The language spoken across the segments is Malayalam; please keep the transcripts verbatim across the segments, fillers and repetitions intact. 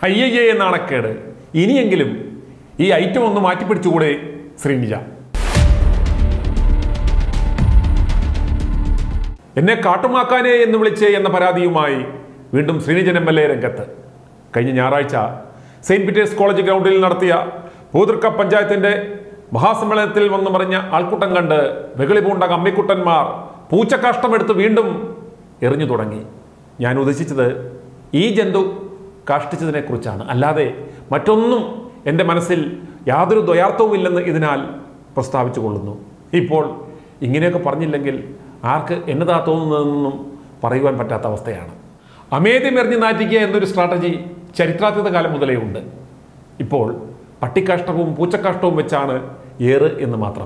അയ്യയ്യേ നാണക്കേട്. ഇനിയെങ്കിലും ഈ ഐറ്റം ഒന്ന് മാറ്റിപ്പിടിച്ചുകൂടെ ശ്രീനിജ? എന്നെ കാട്ടുമാക്കാനേ എന്ന് വിളിച്ചേ എന്ന പരാതിയുമായി വീണ്ടും ശ്രീനിജൻ എം എൽ എ രംഗത്ത്. കഴിഞ്ഞ ഞായറാഴ്ച സെയിന്റ് പീറ്റേഴ്സ് കോളേജ് ഗ്രൗണ്ടിൽ നടത്തിയ പൂതൃക്ക പഞ്ചായത്തിന്റെ മഹാസമ്മേളനത്തിൽ വന്നു പറഞ്ഞ ആൾക്കൂട്ടം കണ്ട് വെകളി പൂണ്ട കമ്മിക്കുട്ടന്മാർ പൂച്ചക്കാഷ്ടമെടുത്ത് വീണ്ടും എറിഞ്ഞു തുടങ്ങി. ഞാൻ ഉദ്ദേശിച്ചത് ഈ ജന്തു കാഷ്ടിച്ചതിനെ കുറിച്ചാണ്, അല്ലാതെ മറ്റൊന്നും എൻ്റെ മനസ്സിൽ യാതൊരു ദ്വയാർത്ഥവും ഇല്ലെന്ന് ഇതിനാൽ പ്രസ്താവിച്ചു കൊള്ളുന്നു. ഇപ്പോൾ ഇങ്ങനെയൊക്കെ പറഞ്ഞില്ലെങ്കിൽ ആർക്ക് എന്നതാ തോന്നുന്നതെന്നും പറയുവാൻ പറ്റാത്ത അവസ്ഥയാണ്. അമേദ്യം എറിഞ്ഞു നാറ്റിക്കുക എന്നൊരു സ്ട്രാറ്റജി ചരിത്രാതീത കാലം മുതലേ ഉണ്ട്. ഇപ്പോൾ പട്ടിക്കാഷ്ടവും പൂച്ചക്കാഷ്ടവും വെച്ചാണ് ഏറ് എന്ന് മാത്രം.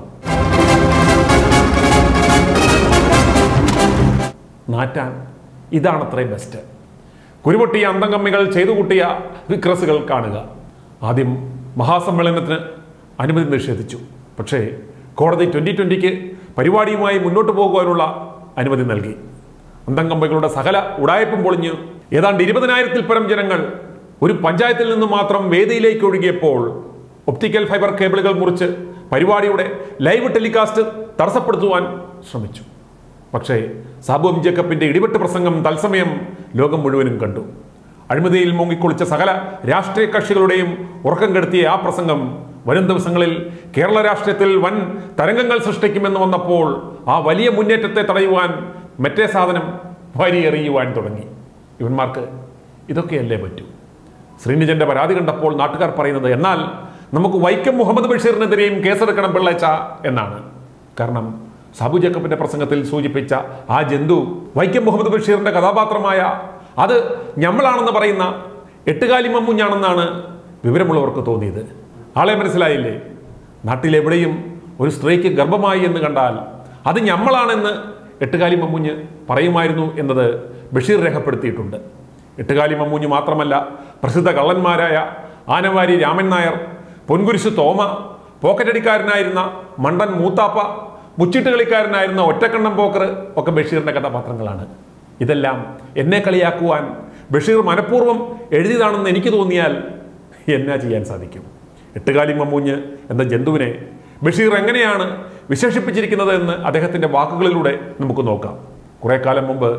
നാറ്റാൻ ഇതാണത്രയും ബെസ്റ്റ്. കുരുപൊട്ടിയ അന്തംകമ്മികൾ ചെയ്തു കൂട്ടിയ വിക്രസുകൾ കാണുക. ആദ്യം മഹാസമ്മേളനത്തിന് അനുമതി നിഷേധിച്ചു. പക്ഷേ കോടതി ട്വൻ്റി ട്വൻ്റിക്ക് പരിപാടിയുമായി മുന്നോട്ട് പോകുവാനുള്ള അനുമതി നൽകി. അന്തംകമ്മികളുടെ സകല ഉടായ്പും പൊളിഞ്ഞു ഏതാണ്ട് ഇരുപതിനായിരത്തിൽ പരം ജനങ്ങൾ ഒരു പഞ്ചായത്തിൽ നിന്ന് മാത്രം വേദിയിലേക്ക് ഒഴുകിയപ്പോൾ ഒപ്റ്റിക്കൽ ഫൈബർ കേബിളുകൾ മുറിച്ച് പരിപാടിയുടെ ലൈവ് ടെലികാസ്റ്റ് തടസ്സപ്പെടുത്തുവാൻ ശ്രമിച്ചു. പക്ഷേ സാബു എം ജേക്കബിന്റെ ഇടിവെട്ട് പ്രസംഗം തത്സമയം ലോകം മുഴുവനും കണ്ടു. അഴിമതിയിൽ മുങ്ങിക്കുളിച്ച സകല രാഷ്ട്രീയ കക്ഷികളുടെയും ഉറക്കം കെടുത്തിയ ആ പ്രസംഗം വരും ദിവസങ്ങളിൽ കേരള രാഷ്ട്രീയത്തിൽ വൻ തരംഗങ്ങൾ സൃഷ്ടിക്കുമെന്ന് വന്നപ്പോൾ ആ വലിയ മുന്നേറ്റത്തെ തടയുവാൻ മറ്റേ സാധനം വാരിയെറിയുവാൻ തുടങ്ങി. ഇവന്മാർക്ക് ഇതൊക്കെയല്ലേ പറ്റൂ. ശ്രീനിജന്റെ പരാതി കണ്ടപ്പോൾ നാട്ടുകാർ പറയുന്നത്, എന്നാൽ നമുക്ക് വൈക്കം മുഹമ്മദ് ബഷീറിനെതിരെയും കേസെടുക്കണം പിള്ളേച്ച എന്നാണ്. കാരണം സാബു ജേക്കബിന്റെ പ്രസംഗത്തിൽ സൂചിപ്പിച്ച ആ ജന്തു വൈക്കം മുഹമ്മദ് ബഷീറിന്റെ കഥാപാത്രമായ അത് ഞമ്മളാണെന്ന് പറയുന്ന എട്ടുകാലി മമ്മൂഞ്ഞാണെന്നാണ് വിവരമുള്ളവർക്ക് തോന്നിയത്. ആളെ മനസ്സിലായില്ലേ? നാട്ടിലെവിടെയും ഒരു സ്ത്രീക്ക് ഗർഭമായി എന്ന് കണ്ടാൽ അത് ഞമ്മളാണെന്ന് എട്ടുകാലി മമ്മൂഞ്ഞ് പറയുമായിരുന്നു എന്നത് ബഷീർ രേഖപ്പെടുത്തിയിട്ടുണ്ട്. എട്ടുകാലി മമ്മൂഞ്ഞ് മാത്രമല്ല, പ്രസിദ്ധ കള്ളന്മാരായ ആനവാരി രാമൻ നായർ, പൊൻകുരിശ് തോമ, പോക്കറ്റടിക്കാരനായിരുന്ന മണ്ടൻ മൂത്താപ്പ, മുച്ചിട്ട് കളിക്കാരനായിരുന്ന ഒറ്റക്കണ്ണം പോക്കർ ഒക്കെ ബഷീറിന്റെ കഥാപാത്രങ്ങളാണ്. ഇതെല്ലാം എന്നെ കളിയാക്കുവാൻ ബഷീർ മനഃപൂർവ്വം എഴുതിയതാണെന്ന് എനിക്ക് തോന്നിയാൽ എന്നാ ചെയ്യാൻ സാധിക്കും? എട്ടുകാലി മമ്മൂഞ്ഞ് എന്ന ജന്തുവിനെ ബഷീർ എങ്ങനെയാണ് വിശേഷിപ്പിച്ചിരിക്കുന്നത് എന്ന് അദ്ദേഹത്തിൻ്റെ വാക്കുകളിലൂടെ നമുക്ക് നോക്കാം. കുറേ കാലം മുമ്പ്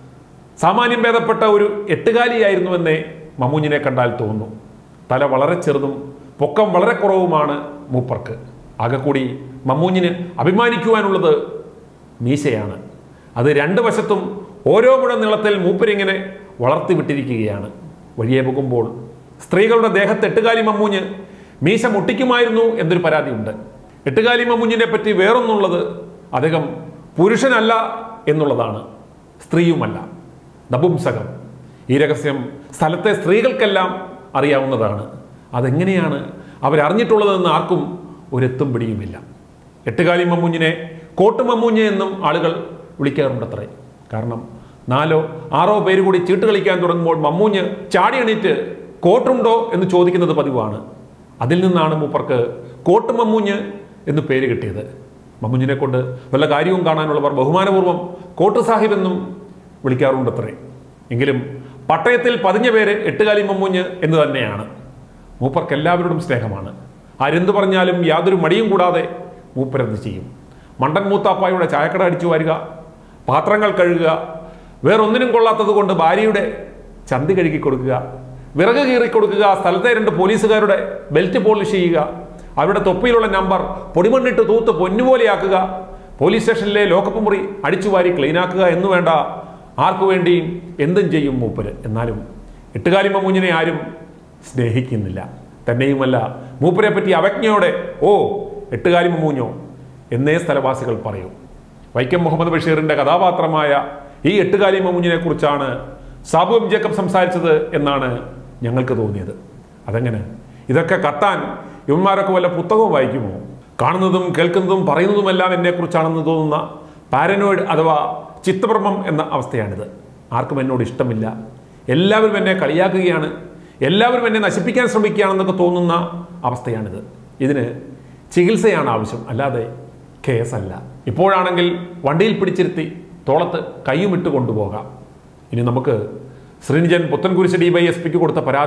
സാമാന്യം ഭേദപ്പെട്ട ഒരു എട്ടുകാലിയായിരുന്നുവെന്നേ മമ്മൂഞ്ഞിനെ കണ്ടാൽ തോന്നുന്നു. തല വളരെ ചെറുതും പൊക്കം വളരെ കുറവുമാണ് മൂപ്പർക്ക്. ആകെ കൂടി മമ്മൂഞ്ഞിന് അഭിമാനിക്കുവാനുള്ളത് മീശയാണ്. അത് രണ്ട് വശത്തും ഓരോ മുഴ നീളത്തിൽ മൂപ്പരിങ്ങനെ വളർത്തി വിട്ടിരിക്കുകയാണ്. വഴിയെ പോകുമ്പോൾ സ്ത്രീകളുടെ ദേഹത്ത് എട്ടുകാലി മമ്മൂഞ്ഞ് മീശ മുട്ടിക്കുമായിരുന്നു എന്നൊരു പരാതിയുണ്ട്. എട്ടുകാലി മമ്മൂഞ്ഞിനെ പറ്റി വേറൊന്നുള്ളത് അദ്ദേഹം പുരുഷനല്ല എന്നുള്ളതാണ്, സ്ത്രീയുമല്ല, നപുംസകം. ഈ രഹസ്യം സ്ഥലത്തെ സ്ത്രീകൾക്കെല്ലാം അറിയാവുന്നതാണ്. അതെങ്ങനെയാണ് അവരറിഞ്ഞിട്ടുള്ളതെന്ന് ആർക്കും ഒരെത്തും പിടിയുമില്ല. എട്ടുകാലി മമ്മൂഞ്ഞിനെ കോട്ട് മമ്മൂഞ്ഞ് എന്നും ആളുകൾ വിളിക്കാറുണ്ടത്രേ. കാരണം നാലോ ആറോ പേര് കൂടി ചീട്ട് കളിക്കാൻ തുടങ്ങുമ്പോൾ മമ്മൂഞ്ഞ് ചാടി എണീറ്റ് കോട്ടുണ്ടോ എന്ന് ചോദിക്കുന്നത് പതിവാണ്. അതിൽ നിന്നാണ് മൂപ്പർക്ക് കോട്ട് മമ്മൂഞ്ഞ് എന്ന് പേര് കിട്ടിയത്. മമ്മൂഞ്ഞിനെ കൊണ്ട് വല്ല കാര്യവും കാണാനുള്ളവർ ബഹുമാനപൂർവ്വം കോട്ട് സാഹിബ് എന്നും വിളിക്കാറുണ്ടത്രേ. എങ്കിലും പട്ടയത്തിൽ പതിഞ്ഞ പേര് എട്ടുകാലി മമ്മൂഞ്ഞ് എന്ന് തന്നെയാണ്. മൂപ്പർക്ക് എല്ലാവരോടും സ്നേഹമാണ്. ആരെന്തു പറഞ്ഞാലും യാതൊരു മടിയും കൂടാതെ മൂപ്പരെന്ത് ചെയ്യും. മണ്ടൻ മൂത്താപ്പായുടെ ചായക്കട അടിച്ചു വാരുക, പാത്രങ്ങൾ കഴുകുക, വേറൊന്നിനും കൊള്ളാത്തത് കൊണ്ട് ഭാര്യയുടെ ചന്തി കഴുകി കൊടുക്കുക, വിറക് കീറി കൊടുക്കുക, സ്ഥലത്തെ രണ്ട് പോലീസുകാരുടെ ബെൽറ്റ് പോളിഷ് ചെയ്യുക, അവരുടെ തൊപ്പിയിലുള്ള നമ്പർ പൊടിമണ്ണിട്ട് തൂത്ത് പൊന്നുപോലെയാക്കുക, പോലീസ് സ്റ്റേഷനിലെ ലോക്കപ്പ് മുറി അടിച്ചുവാരി ക്ലീനാക്കുക എന്നു വേണ്ട ആർക്കു വേണ്ടിയും എന്തും ചെയ്യും മൂപ്പര്. എന്നാലും എട്ടുകാലി മമ്മൂഞ്ഞിനെ ആരും സ്നേഹിക്കുന്നില്ല. തന്നെയുമല്ല, മൂപ്പരെ പറ്റി അവജ്ഞയോടെ ഓ എട്ടുകാലി മമ്മൂഞ്ഞോ എന്നേ സ്ഥലവാസികൾ പറയും. വൈക്കം മുഹമ്മദ് ബഷീറിന്റെ കഥാപാത്രമായ ഈ എട്ടുകാലി മമ്മൂഞ്ഞിനെ കുറിച്ചാണ് സാബു എം ജേക്കബ് സംസാരിച്ചത് എന്നാണ് ഞങ്ങൾക്ക് തോന്നിയത്. അതെങ്ങനെ? ഇതൊക്കെ കത്താൻ ഇവന്മാരൊക്കെ വല്ല പുസ്തകവും വായിക്കുമോ? കാണുന്നതും കേൾക്കുന്നതും പറയുന്നതുമെല്ലാം എന്നെക്കുറിച്ചാണെന്ന് തോന്നുന്ന പാരനോയിഡ് അഥവാ ചിത്തഭ്രമം എന്ന അവസ്ഥയാണിത്. ആർക്കും എന്നോട് ഇഷ്ടമില്ല, എല്ലാവരും എന്നെ കളിയാക്കുകയാണ്, എല്ലാവരും എന്നെ നശിപ്പിക്കാൻ ശ്രമിക്കുകയാണെന്നൊക്കെ തോന്നുന്ന അവസ്ഥയാണിത്. ഇതിന് ചികിത്സയാണ് ആവശ്യം, അല്ലാതെ കേസല്ല. ഇപ്പോഴാണെങ്കിൽ വണ്ടിയിൽ പിടിച്ചിരുത്തി തോളത്ത് കയ്യുമിട്ട് കൊണ്ടുപോകാം. ഇനി നമുക്ക് Sreenijan Puthenkurish D Y S പിക്ക് കൊടുത്ത പരാതി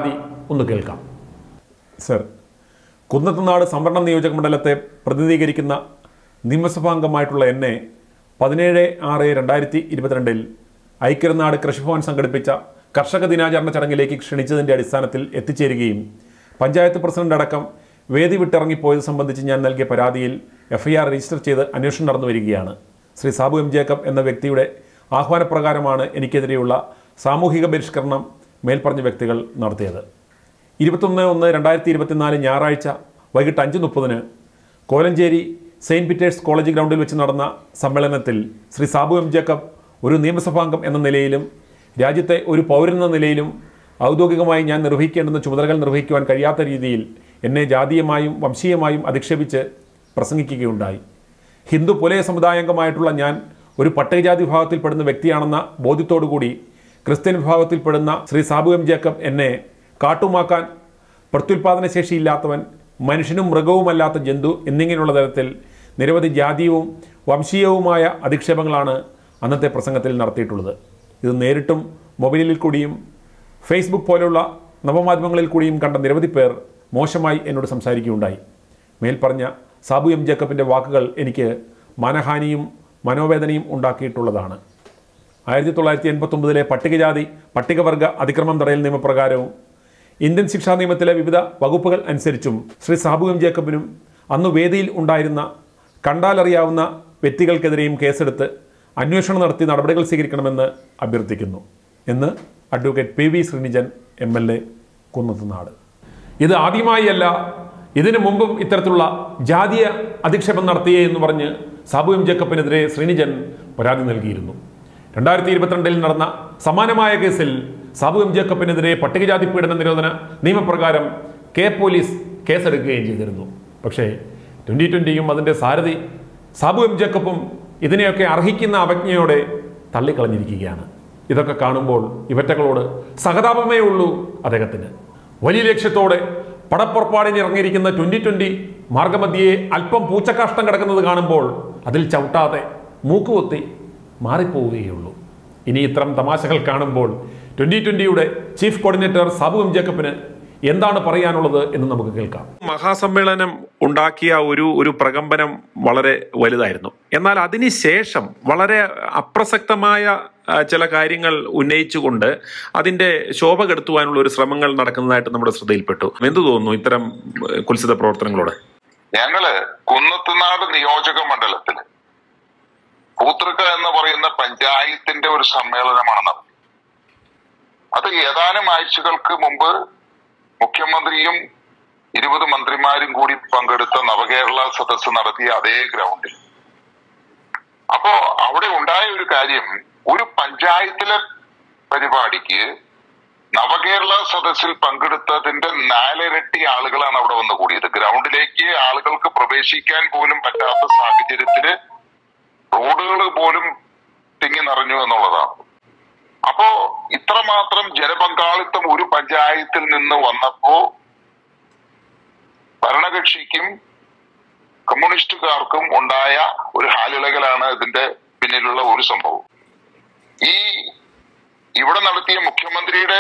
ഒന്ന് കേൾക്കാം. സർ, കുന്നത്തുനാട് സംവരണ നിയോജക മണ്ഡലത്തെ പ്രതിനിധീകരിക്കുന്ന നിയമസഭാംഗമായിട്ടുള്ള എന്നെ പതിനേഴ് ആറ് രണ്ടായിരത്തി ഇരുപത്തിരണ്ടിൽ ഐക്യനാട് കൃഷിഭവൻ സംഘടിപ്പിച്ച കർഷക ദിനാചരണ ചടങ്ങിലേക്ക് ക്ഷണിച്ചതിൻ്റെ അടിസ്ഥാനത്തിൽ എത്തിച്ചേരുകയും പഞ്ചായത്ത് പ്രസിഡന്റ് അടക്കം വേദി വിട്ടിറങ്ങിപ്പോയത് സംബന്ധിച്ച് ഞാൻ നൽകിയ പരാതിയിൽ എഫ് ഐ ആർ രജിസ്റ്റർ ചെയ്ത് അന്വേഷണം നടന്നു വരികയാണ്. ശ്രീ സാബു എം ജേക്കബ് എന്ന വ്യക്തിയുടെ ആഹ്വാനപ്രകാരമാണ് എനിക്കെതിരെയുള്ള സാമൂഹിക ബഹിഷ്കരണം മേൽപ്പറഞ്ഞ വ്യക്തികൾ നടത്തിയത്. ഇരുപത്തൊന്ന് ഒന്ന് രണ്ടായിരത്തി ഇരുപത്തിനാല് ഞായറാഴ്ച വൈകിട്ട് അഞ്ച് മുപ്പതിന് കോലഞ്ചേരി സെയിൻറ്റ് പീറ്റേഴ്സ് കോളേജ് ഗ്രൗണ്ടിൽ വെച്ച് നടന്ന സമ്മേളനത്തിൽ ശ്രീ സാബു എം ജേക്കബ് ഒരു നിയമസഭാംഗം എന്ന നിലയിലും രാജ്യത്തെ ഒരു പൗരനെന്ന നിലയിലും ഔദ്യോഗികമായി ഞാൻ നിർവഹിക്കേണ്ടുന്ന ചുമതലകൾ നിർവഹിക്കുവാൻ കഴിയാത്ത രീതിയിൽ എന്നെ ജാതീയമായും വംശീയമായും അധിക്ഷേപിച്ച് പ്രസംഗിക്കുകയുണ്ടായി. ഹിന്ദു പുലയ സമുദായാംഗമായിട്ടുള്ള ഞാൻ ഒരു പട്ടികജാതി വിഭാഗത്തിൽപ്പെടുന്ന വ്യക്തിയാണെന്ന ബോധ്യത്തോടുകൂടി ക്രിസ്ത്യൻ വിഭാഗത്തിൽപ്പെടുന്ന ശ്രീ സാബു എം ജേക്കബ് എന്നെ കാട്ടുമാക്കാൻ, പ്രത്യുൽപാദന ശേഷിയില്ലാത്തവൻ, മനുഷ്യനും മൃഗവുമല്ലാത്ത ജന്തു എന്നിങ്ങനെയുള്ള തരത്തിൽ നിരവധി ജാതീയവും വംശീയവുമായ അധിക്ഷേപങ്ങളാണ് അന്നത്തെ പ്രസംഗത്തിൽ നടത്തിയിട്ടുള്ളത്. ഇത് നേരിട്ടും മൊബൈലിൽ കൂടിയും ഫേസ്ബുക്ക് പോലെയുള്ള നവമാധ്യമങ്ങളിൽ കൂടിയും കണ്ട നിരവധി പേർ മോശമായി എന്നോട് സംസാരിക്കുകയുണ്ടായി. മേൽപ്പറഞ്ഞ സാബു എം ജേക്കബിൻ്റെ വാക്കുകൾ എനിക്ക് മാനഹാനിയും മനോവേദനയും ഉണ്ടാക്കിയിട്ടുള്ളതാണ്. ആയിരത്തി തൊള്ളായിരത്തി എൺപത്തൊമ്പതിലെ പട്ടികജാതി പട്ടികവർഗ അതിക്രമം തടയൽ നിയമപ്രകാരവും ഇന്ത്യൻ ശിക്ഷാ നിയമത്തിലെ വിവിധ വകുപ്പുകൾ അനുസരിച്ചും ശ്രീ സാബു എം ജേക്കബിനും അന്ന് വേദിയിൽ ഉണ്ടായിരുന്ന കണ്ടാലറിയാവുന്ന വ്യക്തികൾക്കെതിരെയും കേസെടുത്ത് അന്വേഷണം നടത്തി നടപടികൾ സ്വീകരിക്കണമെന്ന് അഭ്യർത്ഥിക്കുന്നു എന്ന് advocate P V Sreenijan M L A Kunnathunad. ഇത് ആദ്യമായല്ല, ഇതിനു മുമ്പും ഇത്തരത്തിലുള്ള ജാതീയ അധിക്ഷേപം നടത്തിയേ എന്ന് പറഞ്ഞ് സാബു എം ജേക്കബിനെതിരെ ശ്രീനിജൻ പരാതി നൽകിയിരുന്നു. രണ്ടായിരത്തി ഇരുപത്തിരണ്ടിൽ നടന്ന സമാനമായ കേസിൽ സാബു എം ജേക്കബിനെതിരെ പട്ടികജാതി പീഡന നിരോധന നിയമപ്രകാരം കെ പോലീസ് കേസെടുക്കുകയും ചെയ്തിരുന്നു. പക്ഷേ ട്വൻ്റി ട്വൻ്റിയും അതിൻ്റെ സാരഥി സാബു എം ജേക്കബും ഇതിനെയൊക്കെ അർഹിക്കുന്ന അവജ്ഞയോടെ തള്ളിക്കളഞ്ഞിരിക്കുകയാണ്. ഇതൊക്കെ കാണുമ്പോൾ ഇവറ്റകളോട് സഹതാപമേ ഉള്ളൂ അദ്ദേഹത്തിന്. വലിയ ലക്ഷ്യത്തോടെ പടപ്പുറപ്പാടിന് ഇറങ്ങിയിരിക്കുന്ന ട്വൻ്റി ട്വൻ്റി മാർഗമധ്യയെ അല്പം പൂച്ചക്കാഷ്ടം കിടക്കുന്നത് കാണുമ്പോൾ അതിൽ ചവിട്ടാതെ മൂക്കുകൊത്തി മാറിപ്പോവുകയുള്ളൂ. ഇനി ഇത്തരം തമാശകൾ കാണുമ്പോൾ ട്വൻ്റി ട്വൻ്റിയുടെ ചീഫ് കോർഡിനേറ്റർ സാബു എം ജേക്കബിന് എന്താണ് പറയാനുള്ളത് എന്ന് നമുക്ക് കേൾക്കാം. മഹാസമ്മേളനം ഉണ്ടാക്കിയ ഒരു ഒരു പ്രകമ്പനം വളരെ വലുതായിരുന്നു. എന്നാൽ അതിനുശേഷം വളരെ അപ്രസക്തമായ ചില കാര്യങ്ങൾ ഉന്നയിച്ചുകൊണ്ട് അതിന്റെ ശോഭ കെടുത്തുവാനുള്ള ഒരു ശ്രമങ്ങൾ നടക്കുന്നതായിട്ട് നമ്മുടെ ശ്രദ്ധയിൽപ്പെട്ടു. എന്തു തോന്നുന്നു ഇത്തരം കുൽസിത പ്രവർത്തനങ്ങളോട്? ഞങ്ങള് കുന്നത്തുനാട് നിയോജക മണ്ഡലത്തില് പൂത്തൃക്ക എന്ന് പറയുന്ന പഞ്ചായത്തിന്റെ ഒരു സമ്മേളനമാണ് നടന്നത്. അത് ഏതാനും ആഴ്ചകൾക്ക് മുമ്പ് മുഖ്യമന്ത്രിയും ഇരുപത് മന്ത്രിമാരും കൂടി പങ്കെടുത്ത നവകേരള സദസ്സ് നടത്തിയ അതേ ഗ്രൗണ്ടിൽ. അപ്പോ അവിടെ ഉണ്ടായ ഒരു കാര്യം, ഒരു പഞ്ചായത്തിലെ പരിപാടിക്ക് നവകേരള സദസ്സിൽ പങ്കെടുത്തതിന്റെ നാലിരട്ടി ആളുകളാണ് അവിടെ വന്ന് കൂടിയത്. ഗ്രൗണ്ടിലേക്ക് ആളുകൾക്ക് പ്രവേശിക്കാൻ പോലും പറ്റാത്ത സാഹചര്യത്തില് റോഡുകൾ പോലും തിങ്ങി നിറഞ്ഞു എന്നുള്ളതാണ്. അപ്പോ ഇത്രമാത്രം ജനപങ്കാളിത്തം ഒരു പഞ്ചായത്തിൽ നിന്ന് വന്നപ്പോ ഭരണകക്ഷിക്കും കമ്മ്യൂണിസ്റ്റുകാർക്കും ഉണ്ടായ ഒരു ഹാലിളകലാണ് ഇതിന്റെ പിന്നിലുള്ള ഒരു സംഭവം. ഈ ഇവിടെ നടത്തിയ മുഖ്യമന്ത്രിയുടെ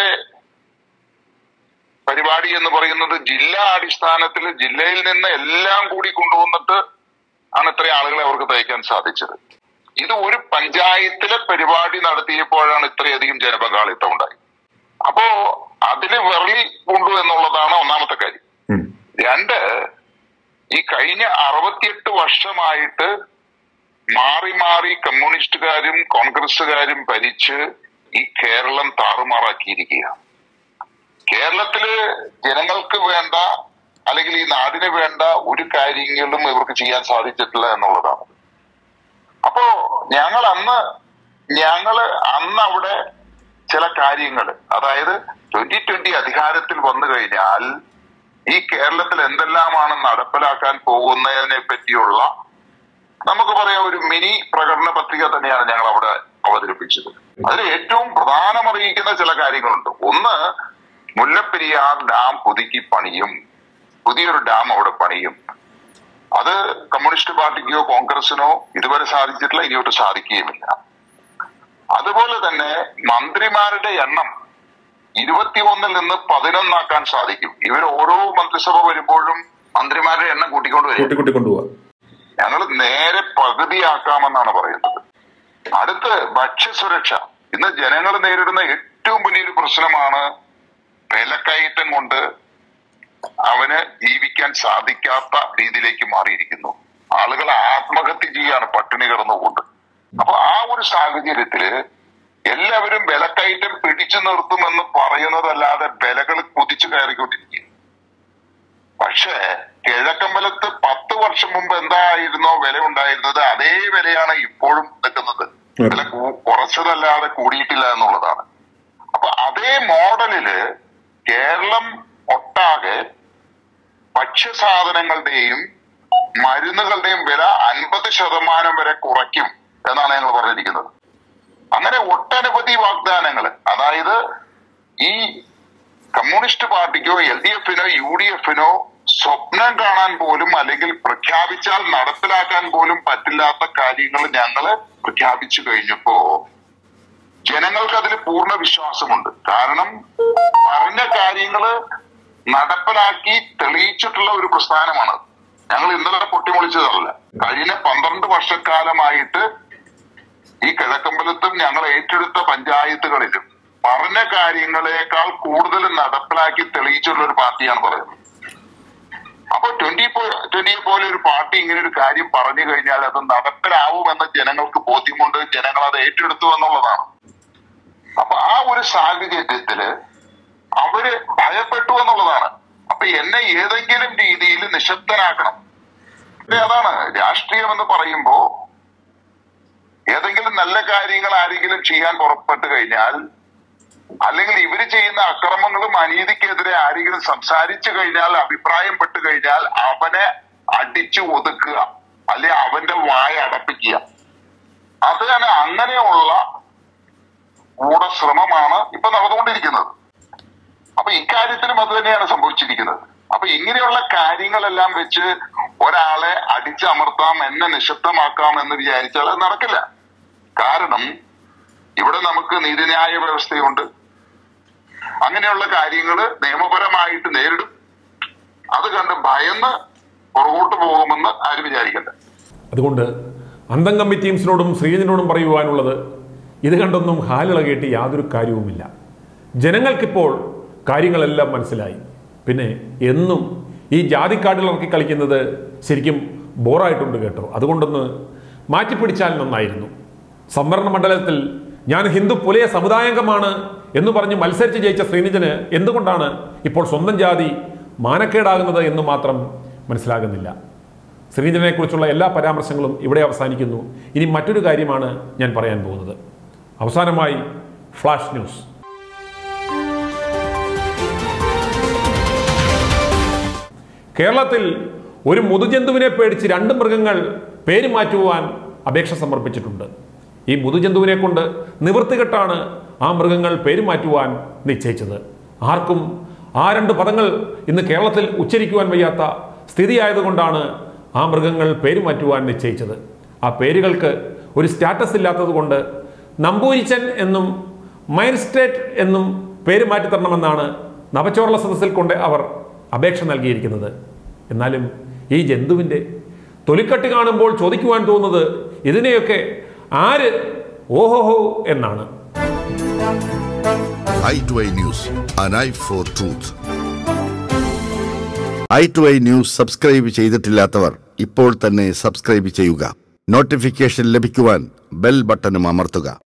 പരിപാടി എന്ന് പറയുന്നത് ജില്ലാ അടിസ്ഥാനത്തിൽ ജില്ലയിൽ നിന്ന് എല്ലാം കൂടി കൊണ്ടുവന്നിട്ട് ആണ് ഇത്രയും ആളുകളെ അവർക്ക് തയ്ക്കാൻ സാധിച്ചത്. ഇത് ഒരു പഞ്ചായത്തിലെ പരിപാടി നടത്തിയപ്പോഴാണ് ഇത്രയധികം ജനപങ്കാളിത്തം ഉണ്ടായി. അപ്പോ അതില് വെറളി കൊണ്ടു എന്നുള്ളതാണ് ഒന്നാമത്തെ കാര്യം. രണ്ട്, ഈ കഴിഞ്ഞ അറുപത്തിയെട്ട് വർഷമായിട്ട് മാറി മാറി കമ്മ്യൂണിസ്റ്റുകാരും കോൺഗ്രസുകാരും ഭരിച്ച് ഈ കേരളം താറുമാറാക്കിയിരിക്കുക. കേരളത്തില് ജനങ്ങൾക്ക് വേണ്ട അല്ലെങ്കിൽ ഈ നാടിന് വേണ്ട ഒരു കാര്യങ്ങളും ഇവർക്ക് ചെയ്യാൻ സാധിച്ചിട്ടില്ല എന്നുള്ളതാണ്. അപ്പോ ഞങ്ങൾ അന്ന് ഞങ്ങള് അന്ന് അവിടെ ചില കാര്യങ്ങൾ, അതായത് ട്വന്റി ട്വന്റി അധികാരത്തിൽ വന്നു കഴിഞ്ഞാൽ ഈ കേരളത്തിൽ എന്തെല്ലാമാണ് നടപ്പിലാക്കാൻ പോകുന്നതിനെ പറ്റിയുള്ള നമുക്ക് പറയാം ഒരു മിനി പ്രകടന പത്രിക തന്നെയാണ് ഞങ്ങൾ അവിടെ അവതരിപ്പിച്ചത്. അതിൽ ഏറ്റവും പ്രധാനമറിയിക്കുന്ന ചില കാര്യങ്ങളുണ്ട്. ഒന്ന്, മുല്ലപ്പെരിയാർ ഡാം പുതുക്കി പണിയും, പുതിയൊരു ഡാം അവിടെ പണിയും. അത് കമ്മ്യൂണിസ്റ്റ് പാർട്ടിക്കോ കോൺഗ്രസിനോ ഇതുവരെ സാധിച്ചിട്ടില്ല, ഇനിയോട്ട് സാധിക്കുകയുമില്ല. അതുപോലെ തന്നെ മന്ത്രിമാരുടെ എണ്ണം ഇരുപത്തിയൊന്നിൽ നിന്ന് പതിനൊന്നാക്കാൻ സാധിക്കും. ഇവർ ഓരോ മന്ത്രിസഭ വരുമ്പോഴും മന്ത്രിമാരുടെ എണ്ണം കൂട്ടിക്കൊണ്ട് വരും. കൂട്ടിക്കൊണ്ടുപോവാ ഞങ്ങൾ നേരെ പകുതിയാക്കാമെന്നാണ് പറയുന്നത്. അടുത്ത് ഭക്ഷ്യസുരക്ഷ. ഇന്ന് ജനങ്ങൾ നേരിടുന്ന ഏറ്റവും വലിയൊരു പ്രശ്നമാണ് വിലക്കയറ്റം കൊണ്ട് അവന് ജീവിക്കാൻ സാധിക്കാത്ത രീതിയിലേക്ക് മാറിയിരിക്കുന്നു. ആളുകൾ ആത്മഹത്യ ചെയ്യാണ് പട്ടിണി കിടന്നുകൊണ്ട്. അപ്പൊ ആ ഒരു സാഹചര്യത്തില് എല്ലാവരും വിലക്കയറ്റം പിടിച്ചു നിർത്തുമെന്ന് പറയുന്നതല്ലാതെ വിലകൾ കുതിച്ചു കയറിക്കൊണ്ടിരിക്കുക. പക്ഷേ കിഴക്കമ്പലത്ത് പത്ത് വർഷം മുമ്പ് എന്തായിരുന്നോ വില ഉണ്ടായിരുന്നത് അതേ വിലയാണ് ഇപ്പോഴും നിൽക്കുന്നത്. വില കുറച്ചതല്ലാതെ കൂടിയിട്ടില്ല എന്നുള്ളതാണ്. അപ്പൊ അതേ മോഡലില് കേരളം ഒട്ടാകെ ഭക്ഷ്യസാധനങ്ങളുടെയും മരുന്നുകളുടെയും വില അൻപത് ശതമാനം വരെ കുറയ്ക്കും എന്നാണ് ഞങ്ങൾ പറഞ്ഞിരിക്കുന്നത്. അങ്ങനെ ഒട്ടനവധി വാഗ്ദാനങ്ങൾ, അതായത് ഈ കമ്മ്യൂണിസ്റ്റ് പാർട്ടിക്കോ എൽ ഡി എഫിനോ യു ഡി എഫിനോ സ്വപ്നം കാണാൻ പോലും അല്ലെങ്കിൽ പ്രഖ്യാപിച്ചാൽ നടപ്പിലാക്കാൻ പോലും പറ്റില്ലാത്ത കാര്യങ്ങൾ ഞങ്ങള് പ്രഖ്യാപിച്ചു കഴിഞ്ഞപ്പോ ജനങ്ങൾക്ക് അതിൽ പൂർണ്ണ വിശ്വാസമുണ്ട്. കാരണം പറഞ്ഞ കാര്യങ്ങള് നടപ്പിലാക്കി തെളിയിച്ചിട്ടുള്ള ഒരു പ്രസ്ഥാനമാണ്. ഞങ്ങൾ ഇന്നലെ പൊട്ടിമുളിച്ചതല്ല. കഴിഞ്ഞ പന്ത്രണ്ട് വർഷക്കാലമായിട്ട് ഈ കിഴക്കമ്പലത്തും ഞങ്ങൾ ഏറ്റെടുത്ത പഞ്ചായത്തുകളിലും പറഞ്ഞ കാര്യങ്ങളെക്കാൾ കൂടുതൽ നടപ്പിലാക്കി തെളിയിച്ചിട്ടുള്ള ഒരു പാർട്ടിയാണ് പറയുന്നത്. അപ്പൊ ട്വന്റി ട്വന്റിയെ പോലെ ഒരു പാർട്ടി ഇങ്ങനെ ഒരു കാര്യം പറഞ്ഞു കഴിഞ്ഞാൽ അത് നടപ്പിലാവുമെന്ന് ജനങ്ങൾക്ക് ബോധ്യമുണ്ട്. ജനങ്ങൾ അത് ഏറ്റെടുത്തു എന്നുള്ളതാണ്. അപ്പൊ ആ ഒരു സാഹചര്യത്തില് അവര് ഭയപ്പെട്ടു എന്നുള്ളതാണ്. അപ്പൊ എന്നെ ഏതെങ്കിലും രീതിയിൽ നിശബ്ദനാക്കണം. അതാണ് രാഷ്ട്രീയം എന്ന് പറയുമ്പോ. ഏതെങ്കിലും നല്ല കാര്യങ്ങൾ ആരെങ്കിലും ചെയ്യാൻ പുറപ്പെട്ടു കഴിഞ്ഞാൽ, അല്ലെങ്കിൽ ഇവര് ചെയ്യുന്ന അക്രമങ്ങളും അനീതിക്കെതിരെ ആരെങ്കിലും സംസാരിച്ചു കഴിഞ്ഞാൽ, അഭിപ്രായം പെട്ടു കഴിഞ്ഞാൽ അവനെ അടിച്ചു ഒതുക്കുക, അല്ലെ അവന്റെ വായ അടപ്പിക്കുക. അത് തന്നെ അങ്ങനെയുള്ള ഗൂഢശ്രമമാണ് ഇപ്പൊ നടന്നുകൊണ്ടിരിക്കുന്നത്. അപ്പൊ ഇക്കാര്യത്തിലും അത് തന്നെയാണ് സംഭവിച്ചിരിക്കുന്നത്. അപ്പൊ ഇങ്ങനെയുള്ള കാര്യങ്ങളെല്ലാം വെച്ച് ഒരാളെ അടിച്ചമർത്താം, എന്നെ നിശബ്ദമാക്കാം എന്ന് വിചാരിച്ചാൽ അത് നടക്കില്ല. കാരണം ഇവിടെ നമുക്ക് നീതിന്യായ വ്യവസ്ഥയുണ്ട്. അങ്ങനെയുള്ള കാര്യങ്ങൾ നിയമപരമായിട്ട് നേരിടും. അത് കണ്ട് ഭയന്ന് പുറകോട്ട് പോകുമെന്ന് ആരും വിചാരിക്കണ്ട. അതുകൊണ്ട് അന്തം കമ്മിറ്റി ടീംസിനോടും ശ്രീജിനോടും പറയുവാനുള്ളത്, ഇത് കണ്ടൊന്നും ഹാലിളകിയിട്ട് യാതൊരു കാര്യവുമില്ല. ജനങ്ങൾക്കിപ്പോൾ കാര്യങ്ങളെല്ലാം മനസ്സിലായി. പിന്നെ എന്നും ഈ ജാതിക്കാട്ടിലിറക്കി കളിക്കുന്നത് ശരിക്കും ബോറായിട്ടുണ്ട് കേട്ടോ. അതുകൊണ്ടൊന്ന് മാറ്റിപ്പിടിച്ചാൽ നന്നായിരുന്നു. സംവരണ മണ്ഡലത്തിൽ ഞാൻ ഹിന്ദു പുലയ സമുദായാംഗമാണ് എന്ന് പറഞ്ഞ് മത്സരിച്ച് ജയിച്ച ശ്രീനിജന് എന്തുകൊണ്ടാണ് ഇപ്പോൾ സ്വന്തം ജാതി മാനക്കേടാകുന്നത് എന്ന് മാത്രം മനസ്സിലാകുന്നില്ല. ശ്രീനിജനെ കുറിച്ചുള്ള എല്ലാ പരാമർശങ്ങളും ഇവിടെ അവസാനിക്കുന്നു. ഇനി മറ്റൊരു കാര്യമാണ് ഞാൻ പറയാൻ പോകുന്നത്. അവസാനമായി ഫ്ലാഷ് ന്യൂസ്. കേരളത്തിൽ ഒരു മുതുജന്തുവിനെ പേടിച്ച് രണ്ട് മൃഗങ്ങൾ പേര് മാറ്റുവാൻ അപേക്ഷ സമർപ്പിച്ചിട്ടുണ്ട്. ഈ മുതുജന്തുവിനെ കൊണ്ട് നിവൃത്തികെട്ടാണ് ആ മൃഗങ്ങൾ പേര് മാറ്റുവാൻ നിശ്ചയിച്ചത്. ആർക്കും ആ രണ്ട് പദങ്ങൾ ഇന്ന് കേരളത്തിൽ ഉച്ചരിക്കുവാൻ വയ്യാത്ത സ്ഥിതിയായതുകൊണ്ടാണ് ആ മൃഗങ്ങൾ പേര് മാറ്റുവാൻ നിശ്ചയിച്ചത്. ആ പേരുകൾക്ക് ഒരു സ്റ്റാറ്റസ് ഇല്ലാത്തത് കൊണ്ട് നമ്പൂരിച്ചൻ എന്നും മൈൻസ്റ്റേറ്റ് എന്നും പേര് മാറ്റിത്തരണമെന്നാണ് നവചോർല സദസ്സിൽ കൊണ്ട് അവർ അപേക്ഷ നൽകിയിരിക്കുന്നത്. എന്നാലും ഈ ജന്തുവിൻ്റെ തൊലിക്കട്ടി കാണുമ്പോൾ ചോദിക്കുവാൻ തോന്നുന്നത് ഇതിനെയൊക്കെ ആര് ഓഹോഹോ എന്നാണ്. Eye to eye news, an eye for truth. Eye to eye news subscribe ചെയ്തിട്ടില്ലാത്തവർ ഇപ്പോൾ തന്നെ സബ്സ്ക്രൈബ് ചെയ്യുക. നോട്ടിഫിക്കേഷൻ ലഭിക്കുവാൻ ബെൽ ബട്ടണും അമർത്തുക.